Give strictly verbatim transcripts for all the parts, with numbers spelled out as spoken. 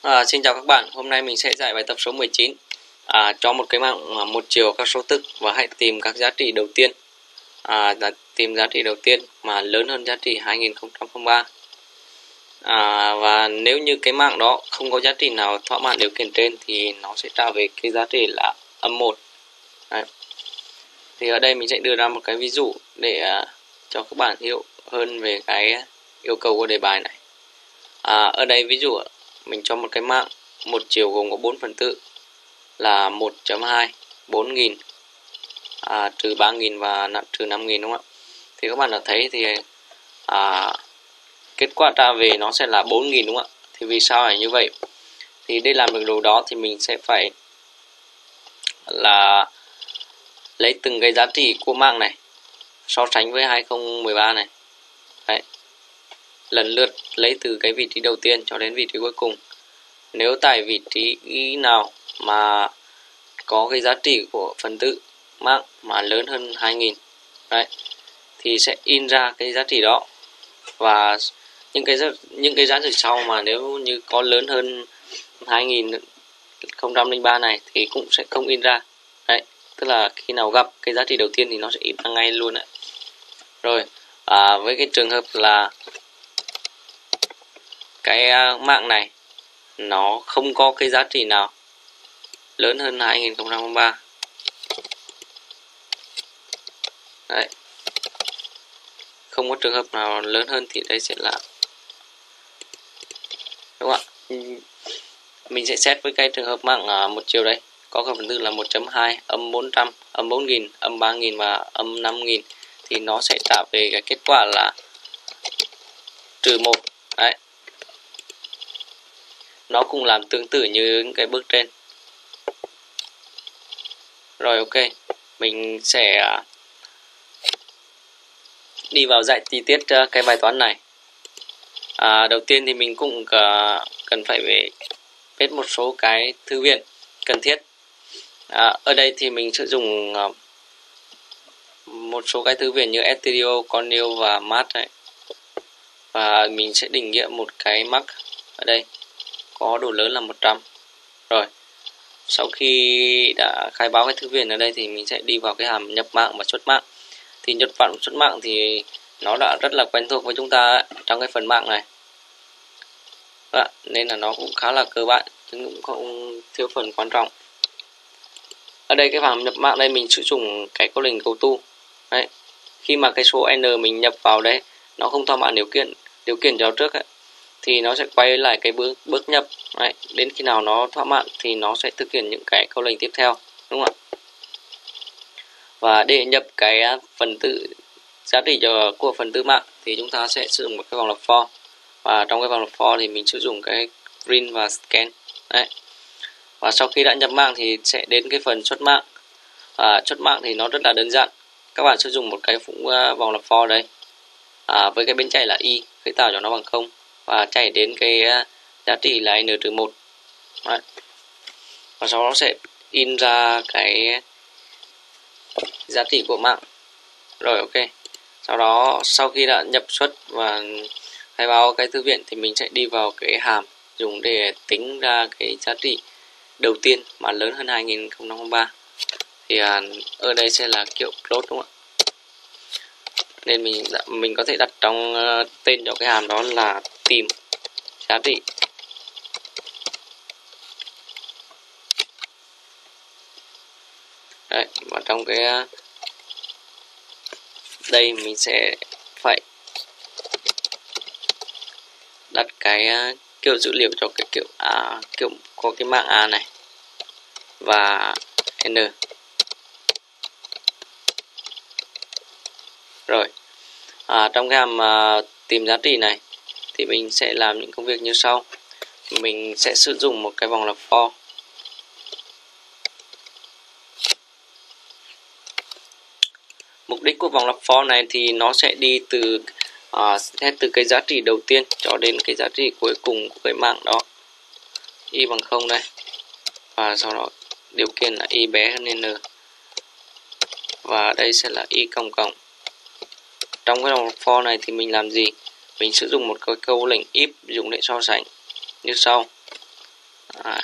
À, xin chào các bạn, hôm nay mình sẽ giải bài tập số mười chín. À, cho một cái mạng một chiều các số tức và hãy tìm các giá trị đầu tiên. À, là tìm giá trị đầu tiên mà lớn hơn giá trị hai nghìn không trăm lẻ ba. À, và nếu như cái mạng đó không có giá trị nào thỏa mãn điều kiện trên thì nó sẽ trả về cái giá trị là âm một. Đấy. Thì ở đây mình sẽ đưa ra một cái ví dụ để uh, cho các bạn hiểu hơn về cái yêu cầu của đề bài này. À, ở đây ví dụ mình cho một cái mạng một chiều gồm có bốn phần tử là một chấm hai, bốn nghìn, à, trừ ba nghìn và trừ năm nghìn, đúng không ạ? Thì các bạn đã thấy thì à, kết quả trả về nó sẽ là bốn nghìn, đúng không ạ? Thì vì sao lại như vậy? Thì để làm được điều đó thì mình sẽ phải là lấy từng cái giá trị của mạng này so sánh với hai nghìn không trăm mười ba này. Đấy. Lần lượt lấy từ cái vị trí đầu tiên cho đến vị trí cuối cùng. Nếu tại vị trí nào mà có cái giá trị của phần tử mạng mà lớn hơn hai nghìn, đấy, thì sẽ in ra cái giá trị đó. Và những cái những cái giá trị sau mà nếu như có lớn hơn hai nghìn không trăm lẻ ba này thì cũng sẽ không in ra. Đấy, tức là khi nào gặp cái giá trị đầu tiên thì nó sẽ in ra ngay luôn đấy. Rồi, à, với cái trường hợp là cái mạng này nó không có cái giá trị nào lớn hơn hai nghìn không trăm lẻ ba. Đấy. Không có trường hợp nào lớn hơn thì đây sẽ là, đúng không ạ? Mình sẽ xét với cái trường hợp mạng à, một chiều đây, có các phần tử là một chấm hai, âm bốn trăm, âm bốn nghìn, âm ba nghìn và âm năm nghìn, thì nó sẽ trả về cái kết quả là trừ một. Đấy. Nó cũng làm tương tự như cái bước trên. Rồi, ok, mình sẽ đi vào giải chi tiết cái bài toán này. À, đầu tiên thì mình cũng cần phải về viết một số cái thư viện cần thiết. À, ở đây thì mình sử dụng một số cái thư viện như Studio, Cornell và Math này. Và mình sẽ định nghĩa một cái max ở đây có độ lớn là một trăm. Rồi, sau khi đã khai báo cái thư viện ở đây thì mình sẽ đi vào cái hàm nhập mạng và xuất mạng. Thì nhập mạng và xuất mạng thì nó đã rất là quen thuộc với chúng ta trong cái phần mạng này. Đó, nên là nó cũng khá là cơ bản nhưng cũng không thiếu phần quan trọng. Ở đây cái hàm nhập mạng đây mình sử dụng cái câu lệnh cầu tu. Đấy. Khi mà cái số n mình nhập vào đấy nó không thỏa mãn điều kiện điều kiện cho trước ấy, thì nó sẽ quay lại cái bước bước nhập. Đấy. Đến khi nào nó thỏa mãn thì nó sẽ thực hiện những cái câu lệnh tiếp theo, đúng không ạ? Và để nhập cái phần tử giá trị của phần tử mạng thì chúng ta sẽ sử dụng một cái vòng lặp for. Và trong cái vòng lặp for thì mình sử dụng cái print và scan. Đấy. Và sau khi đã nhập mạng thì sẽ đến cái phần xuất mạng. À, xuất mạng thì nó rất là đơn giản. Các bạn sử dụng một cái phụng vòng lặp for đây. À, với cái bên chạy là y, khởi tạo cho nó bằng không và chạy đến cái giá trị là n trừ một. Đấy. Và sau đó sẽ in ra cái giá trị của mạng. Rồi, ok. Sau đó sau khi đã nhập xuất và khai báo cái thư viện thì mình sẽ đi vào cái hàm dùng để tính ra cái giá trị đầu tiên mà lớn hơn hai nghìn không trăm lẻ ba. Thì à, ở đây sẽ là kiểu float, đúng không ạ? Nên mình mình có thể đặt trong uh, tên cho cái hàm đó là tìm giá trị. Đấy, và trong cái uh, đây mình sẽ phải đặt cái uh, kiểu dữ liệu cho cái kiểu A, kiểu có cái mạng A này và N. Rồi, à, trong cái hàm uh, tìm giá trị này thì mình sẽ làm những công việc như sau. Mình sẽ sử dụng một cái vòng lặp for. Mục đích của vòng lặp for này thì nó sẽ đi từ uh, xét từ cái giá trị đầu tiên cho đến cái giá trị cuối cùng của cái mạng đó, y bằng không đây, và sau đó điều kiện là y bé hơn n, và đây sẽ là y cộng cộng. Trong cái vòng lặp for này thì mình làm gì? Mình sử dụng một cái câu lệnh if dùng để so sánh như sau. à,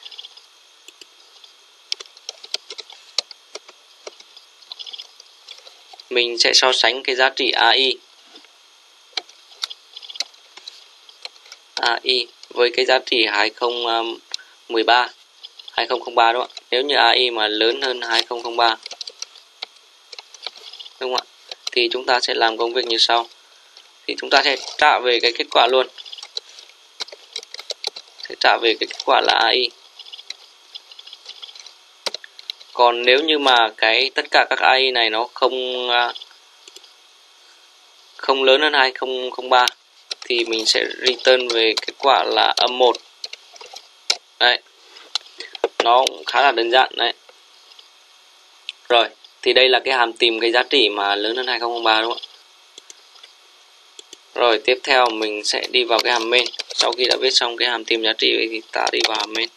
mình sẽ so sánh cái giá trị a i a i với cái giá trị hai không một ba hai không không ba đúng không ạ? Nếu như a i mà lớn hơn hai không không ba đúng không ạ? Thì chúng ta sẽ làm công việc như sau. Thì chúng ta sẽ trả về cái kết quả luôn. Sẽ trả về cái kết quả là a i. Còn nếu như mà cái tất cả các a i này nó không không lớn hơn hai không không ba thì mình sẽ return về kết quả là âm một. Đấy. Nó cũng khá là đơn giản đấy. Rồi, thì đây là cái hàm tìm cái giá trị mà lớn hơn hai không không ba đúng không ạ? Rồi, tiếp theo mình sẽ đi vào cái hàm main. Sau khi đã viết xong cái hàm tìm giá trị thì ta đi vào hàm main.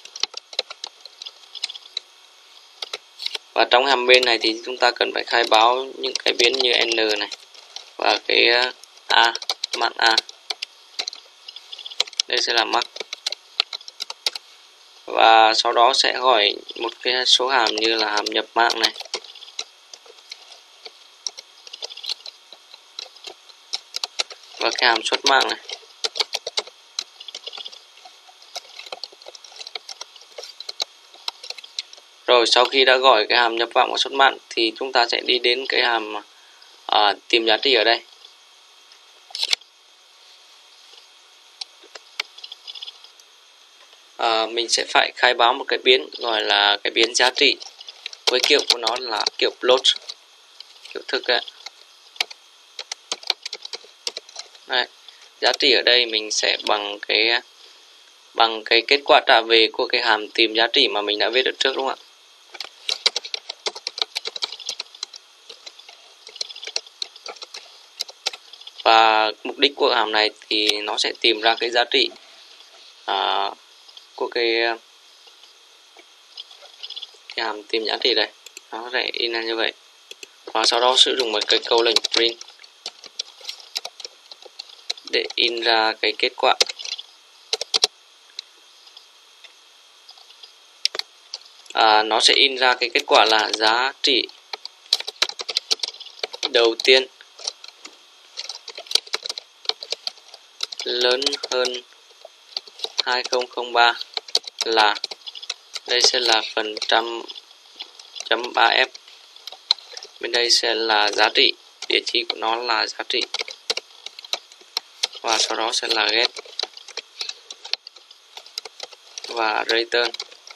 Và trong hàm main này thì chúng ta cần phải khai báo những cái biến như n này và cái a, mạng a. Đây sẽ là max. Và sau đó sẽ gọi một cái số hàm như là hàm nhập mạng này. Và cái hàm xuất mạng này. Rồi sau khi đã gọi cái hàm nhập mạng và xuất mạng thì chúng ta sẽ đi đến cái hàm à, tìm giá trị ở đây. À, mình sẽ phải khai báo một cái biến gọi là cái biến giá trị với kiểu của nó là kiểu float, kiểu thực ấy. Đấy. Giá trị ở đây mình sẽ bằng cái bằng cái kết quả trả về của cái hàm tìm giá trị mà mình đã viết ở trước đúng không ạ? Và mục đích của hàm này thì nó sẽ tìm ra cái giá trị à, của cái cái hàm tìm giá trị đây, nó sẽ in ra như vậy. Và sau đó sử dụng một cái câu lệnh print để in ra cái kết quả. À, nó sẽ in ra cái kết quả là giá trị đầu tiên lớn hơn hai không không ba là, đây sẽ là phần trăm chấm ba f, bên đây sẽ là giá trị, địa chỉ của nó là giá trị, và sau đó sẽ là get và return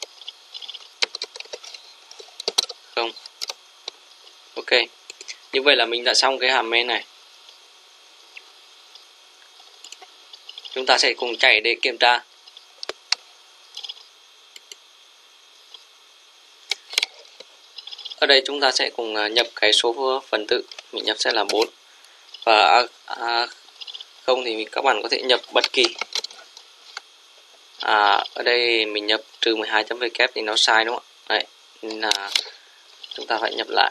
không. Ok, như vậy là mình đã xong cái hàm main này. Chúng ta sẽ cùng chạy để kiểm tra. Ở đây chúng ta sẽ cùng nhập cái số phần tử, mình nhập sẽ là bốn. Và a không thì các bạn có thể nhập bất kỳ. À, ở đây mình nhập trừ mười hai chấm w thì nó sai đúng không ạ? Đấy, nên là chúng ta phải nhập lại.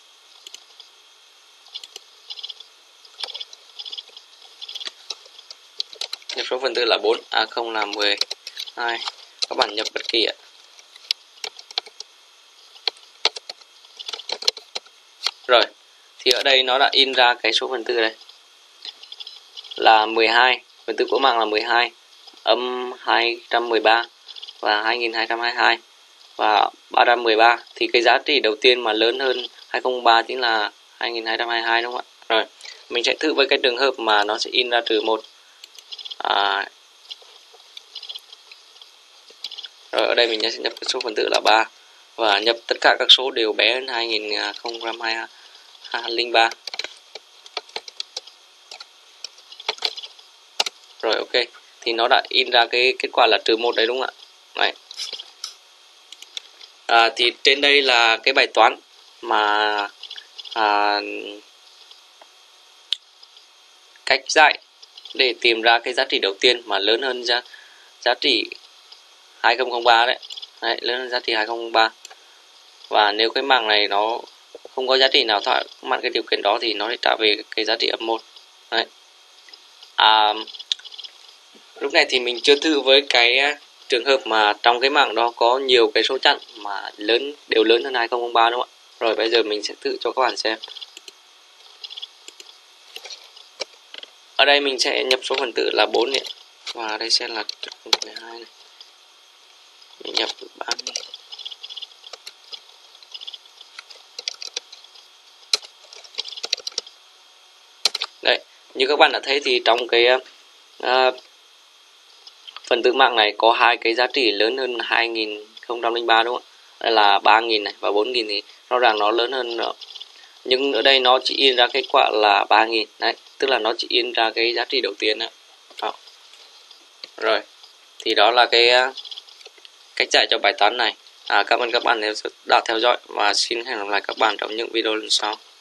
Nhập số phần tử là bốn, a không là mười hai. Các bạn nhập bất kỳ ạ. Rồi, thì ở đây nó đã in ra cái số phần tử đây. Là mười hai, phần tử của mạng là mười hai, âm hai trăm mười ba và hai nghìn hai trăm hai mươi hai và ba trăm mười ba, thì cái giá trị đầu tiên mà lớn hơn hai không không ba chính là hai nghìn hai trăm hai mươi hai đúng không ạ? Rồi, mình sẽ thử với cái trường hợp mà nó sẽ in ra trừ một. À, rồi ở đây mình sẽ nhập cái số phần tử là ba và nhập tất cả các số đều bé hơn hai nghìn không trăm hai mươi ba. Rồi ok, thì nó đã in ra cái kết quả là trừ một đấy đúng không ạ? Đấy. À, thì trên đây là cái bài toán mà à, cách dạy để tìm ra cái giá trị đầu tiên mà lớn hơn giá, giá trị hai không không ba đấy. Đấy, lớn hơn giá trị hai không không ba. Và nếu cái mạng này nó không có giá trị nào thỏa mãn cái điều kiện đó thì nó sẽ trả về cái giá trị âm một. Đấy. À, lúc này thì mình chưa thử với cái trường hợp mà trong cái mạng đó có nhiều cái số chẵn mà lớn đều lớn hơn hai không không ba đúng không ạ? Rồi bây giờ mình sẽ thử cho các bạn xem. Ở đây mình sẽ nhập số phần tử là bốn này, và đây sẽ là mười hai này. Mình nhập ba mươi. Đấy, như các bạn đã thấy thì trong cái uh, phần tử mạng này có hai cái giá trị lớn hơn hai nghìn không trăm lẻ ba đúng không ạ? Đây là ba nghìn này và bốn nghìn thì rõ ràng nó lớn hơn nữa. Nhưng ở đây nó chỉ in ra kết quả là ba nghìn. Đấy, tức là nó chỉ in ra cái giá trị đầu tiên đó. Đó. Rồi, thì đó là cái cách giải cho bài toán này. À, cảm ơn các bạn đã theo dõi và xin hẹn gặp lại các bạn trong những video lần sau.